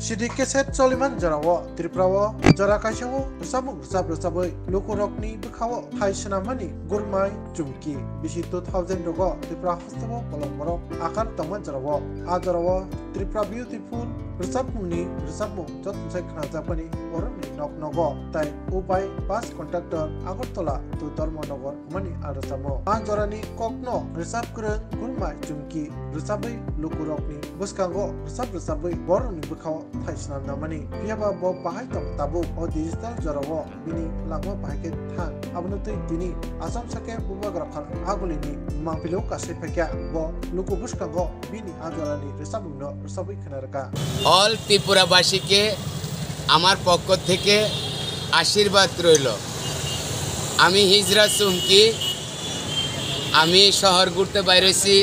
Sidi keset Soliman Jarawa, Triprawa, Jarakashawo, Rwchapmung Rwchapbwi, Lukurokni Bukhawo, Haishanamani, Gurman, Chumki, Bishi 2000 Rogo, Tripra Hostavo, Polomoro, Akar Taman Jarawa, Ajarawa, Tripra Beautiful, Rwchapmungni, Rwchapmung, Jotsek Nazapani, Orami, Nok Nogo, Tai, Upai, Bus Conductor, Agartala, to Dormonogor, Mani Arasamo, Anjorani, Kokno, Rwchapkurung, Gurman, Chumki, Rwchapbwi, Lukurokni, Buskango, Rwchapbwi, Boroni Bukhawo, Haishanam Namani, Piaba Bob Bahaitam Tabu, or digital Jarawa, Bini, Langwa Bahaket Tan, Abunuti Dini, Asam Sake, Bubagrakan, Agolini, Mampiloka Sepeka, Bo, Luku Buskango, Bini, Anjorani, Rwchapmung, Rwchapbwi Kanaraka. All ত্রিপুরাবাসীকে আমার পক্ষ থেকে আশীর্বাদ রইল। আমি হিজরা চুমকি, আমি শহর ঘুরতে বাইরেছি।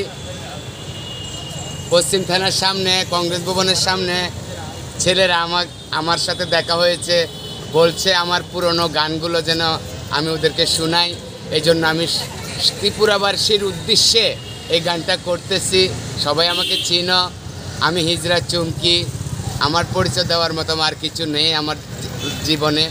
পশ্চিম থানার সামনে কংগ্রেস ভবনের সামনে ছেলেরা আমার সাথে দেখা হয়েছে, বলছে আমার পুরনো গানগুলো যেন আমি ওদেরকে শোনাই। এই জন্য আমি ত্রিপুরাবাসীর উদ্দেশ্যে এই গানটা করতেছি। সবাই আমাকে চিনো, আমি হিজরা চুমকি। আমার পরিচয় দেওয়ার মতো আর কিছু নেই আমার জীবনে।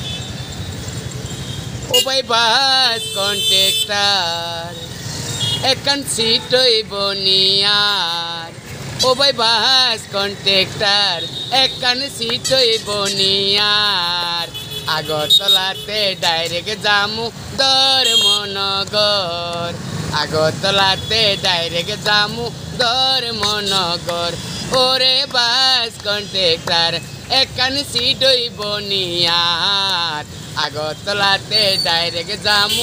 ও ভাই বাস কন্ট্রাক্টর একান সিট হইব নিয়ার, ও ভাই বাস কন্ট্রাক্টর একান সিট হইব নিয়ার। আগরতলাতে ডাইরেক্ট জামু ধর্মনগর, আগরতলাতে ডাইরেক্ট জামু ধর্মনগর। ওরে বাস কন্ট্রাক্টর একান সিট হইব নিয়ার, আগরতলাতে ডাইরেক্ট জামু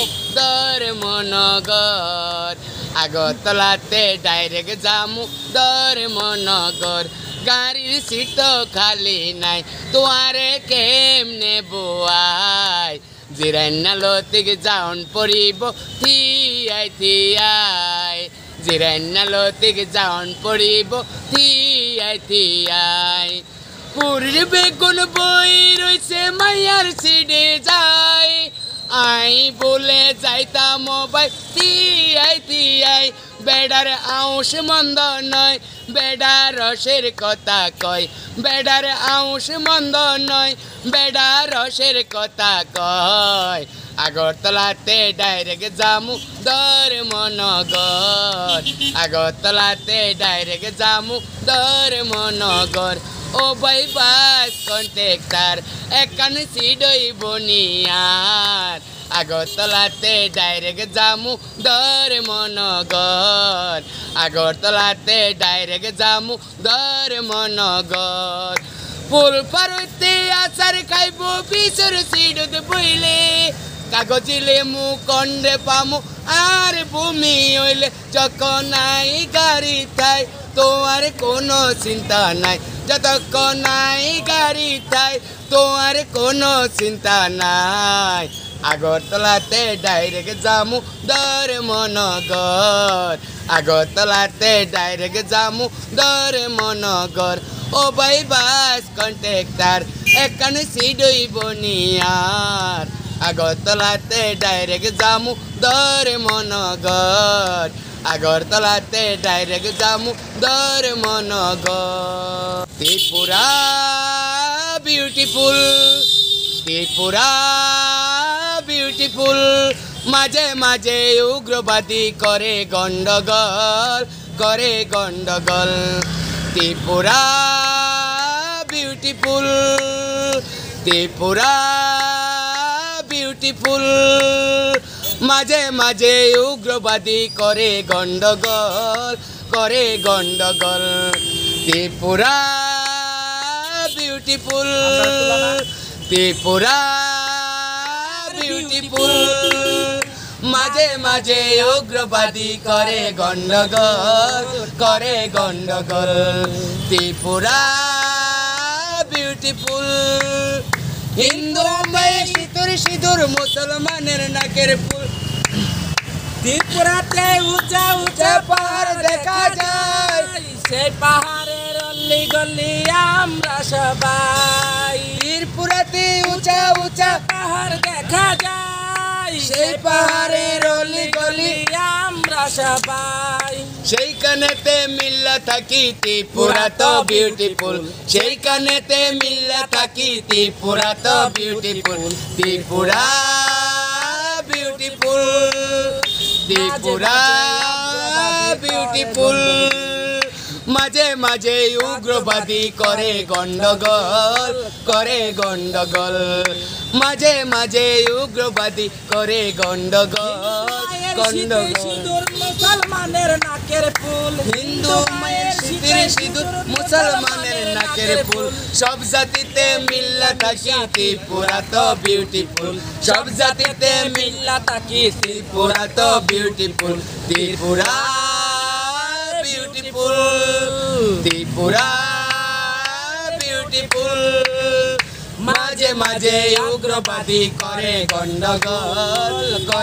ধর্মনগর, আগরতলাতে ডাইরেক্ট জামু ধর্মনগর। গাড়ির সিট খালি নাই, তোয়ারে কেমনে বোয়াই, জিরান্নালতিক যাওন পড়িব থিয়াই থিয়াই, জিরান্নালতিক যাওন পড়িব থিয়াই থিয়াই। পুরীর বেগুন বই রইছে মাইয়ার সিডে যাই, আই বলে যাইতাম মোবাইল থিয়াই থিয়াই। বেডার আউশ মন্দ নয়, বেডার রসের কথা কয়, বেডার আউশ মন্দ নয়, বেডার রসের কথা কয়। আগরতলাতে ডাইরেক্ট জামু ধর্মনগর, আগরতলাতে ডাইরেক্ট জামু ধর্মনগর। ও ভাই বাস কন্ট্রাক্টর একান সিট হইব নিয়ার, আগরতলাতে ডাইরেক্ট জামু ধর্মনগর, আগরতলাতে ডাইরেক্ট জামু ধর্মনগর। ফুল পারতে আচার খাইব বিচর সিডুত বইলে, কাগজিলে মু কন্ডে পামু আর ভূমি হইলে। যখন নাই গাড়ি থাই তোমার কোনো চিন্তা নাই, যতক্ষণ নাই গাড়ি থাই তোমার কোনো চিন্তা নাই। আগরতলাতে ডাইরেক্ট জামু ধর্মনগর, আগরতলাতে ডাইরেক্ট জামু ধর্মনগর। ও ভাই বাস কন্ট্রাক্টর একান সিট হইব নিয়ার, আগরতলাতে ডাইরেক্ট জামু ধর্মনগর, আগরতলাতে ডাইরেক্ট জামু ধর্মনগর। ত্রিপুরা বিউটিফুল, ত্রিপুরা বিউটিফুল, মাঝে মাঝে উগ্রবাদী করে গন্ডগোল, করে গন্ডগোল। ত্রিপুরা বিউটিফুল, ত্রিপুরা বিউটিফুল, মাঝে মাঝে উগ্রবাদী করে গন্ডগোল, করে গন্ডগোল। ত্রিপুরা বিউটিফুল, ত্রিপুরা বিউটিফুল, মাঝে মাঝে উগ্রবাদী করে গন্ডগোল, করে গন্ডগোল। ত্রিপুরা বিউটিফুল, হিন্দু মেয়ে সিঁদুর সিঁদুর, মুসলমানের নাকের ফুল। ত্রিপুরাতে উঁচা উঁচা পাহাড় দেখা যায়, সেই পাহাড়ের অল্লি গল্লি আমরা সবাই। ত্রিপুরাতে উঁচা উঁচা পাহাড় দেখা যায়, সেই পাহাড়ের অলি গলি আমরা সবাই সেইখানেতে মিল্লা থাকি ত্রিপুরা তো বিউটিফুল সেইখানেতে মিল্লা থাকি ত্রিপুরা তো beautiful Tripura beautiful Tripura beautiful মাঝে মাঝে উগ্রবাদী করে গন্ডগোল মাঝে মাঝে উগ্রবাদী করে গন্ডগোল মুসলমানের নাকের ফুল হিন্দু মায়ের সিঁদুর মুসলমানের নাকের ফুল সব জাতিতে মিল্লা থাকি ত্রিপুরা তো বিউটিফুল সব জাতিতে মিল্লা থাকি ত্রিপুরা তো beautiful Tripura beautiful Tripura beautiful মাঝে মাঝে উগ্রবাদী করে গন্ডগোল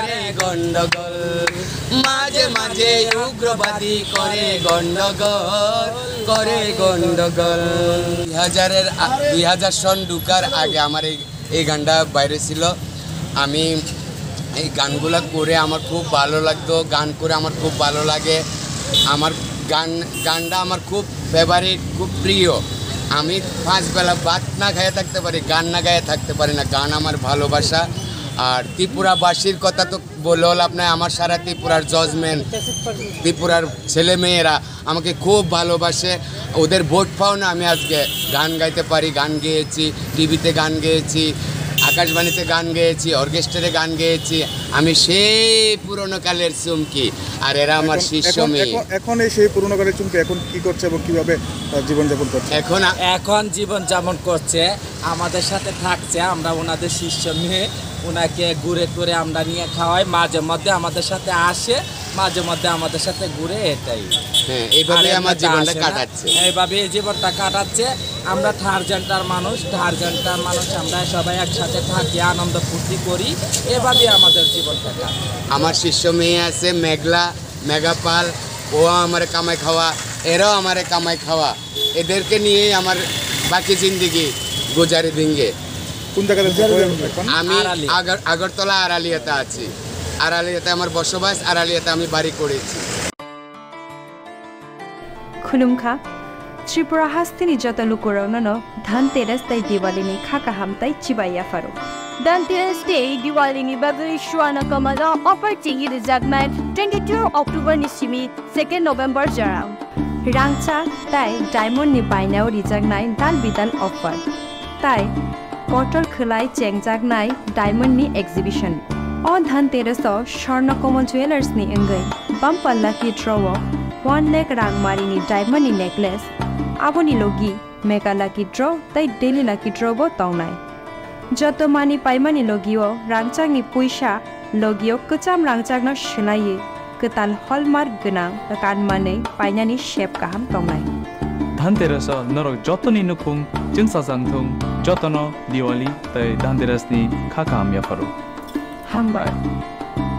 মাঝে মাঝে উগ্রবাদী করে গন্ডগোল 2000 সন ঢুকার আগে আমার এই গানটা বাইরে ছিল আমি এই গানগুলো করে আমার খুব ভালো লাগতো গান করে আমার খুব ভালো লাগে আমার গানটা আমার খুব ফেভারিট খুব প্রিয় আমি 5 বেলা ভাত না খেয়ে থাকতে পারি গান না গায়ে থাকতে পারি না গান আমার ভালোবাসা আর ত্রিপুরাবাসীর কথা তো বলে হল আপনার আমার সারা ত্রিপুরার জজমেন্ট ত্রিপুরার ছেলে মেয়েরা আমাকে খুব ভালোবাসে ওদের ভোট পাও না আমি আজকে গান গাইতে পারি গান গেয়েছি টিভিতে গান গেয়েছি আকাশবাণীতে গান গেয়েছি অর্কেস্ট্রারে গান গেয়েছি আমি সেই পুরনো কালের চুমকি আর এরা আমার শিষ্য মেয়ে এখন এই সেই পুরনো কালের চুমকি এখন কি করছে এবং কিভাবে জীবনযাপন করছে এখন জীবনযাপন করছে আমাদের সাথে থাকছে আমরা ওনাদের শিষ্য মেয়ে ওনাকে ঘুরে টুরে আমরা নিয়ে খাওয়াই মাঝে মধ্যে আমাদের সাথে আসে মাঝে মধ্যে আমাদের সাথে ঘুরে এটাই হ্যাঁ এইভাবে আমার জীবনটা কাটাচ্ছে এইভাবে এই জীবনটা কাটাচ্ছে আমরা টারজানটার মানুষ আমরা সবাই একসাথে থাকি আনন্দ ফুর্তি করি এভাবে আমাদের জীবনটা কাটে আমার শিষ্য মেয়ে আছে মেঘাপাল ও আমার কামাই খাওয়া এরাও আমার কামাই খাওয়া এদেরকে নিয়েই আমার বাকি জিন্দিগি গুজারি দিঙ্গে কোন জায়গাতে আমি আগরতলা আড়ালিয়াতে আছি আড়ালিয়াতে আমার বসবাস আড়ালিয়াতে আমি বাড়ি করেছি खुलुमखा त्रिपुरा हास्तिनी जता लुकुराउननो धनतेरस ताई दिवालीनि खाका हामताई चिबाया फारो धनतेरस डे दिवालीनि बागै शुआना कमला अफर टिंगी रिजागनाय 22 अक्टोबर निसिमी 2 नोभेम्बर जराम रांचा ताई डायमंड नि बायनाव रिजागनाय दान बिदान अफर ताई कटर खलाय चेंगजागनाय डायमंड नि एक्जिबिशन अ धनतेरस स्वर्ण कमल ज्वेलर्स नि अंगै बमपल्ला की ड्रव 1 लाख रांगमारिनि डायमंड नेकलेस आबोनि लोगी मेगा लाकी ड्र ताई डेली लाकी ड्र बो ताउनाय जतो मानि पाइमानि लोगियो रांचांगनि पुइसा लोगियो कचाम रांचांगना शिलाये कताल हलमार्क गोनां कानमानै पाइनानि शेप गाहाम ताउनाय धनतेरस नरक जतनि नुखुं जोंसाजांथुं जतन दिवाली ताई धनतेरसनि खाखाम याफारो हामबाय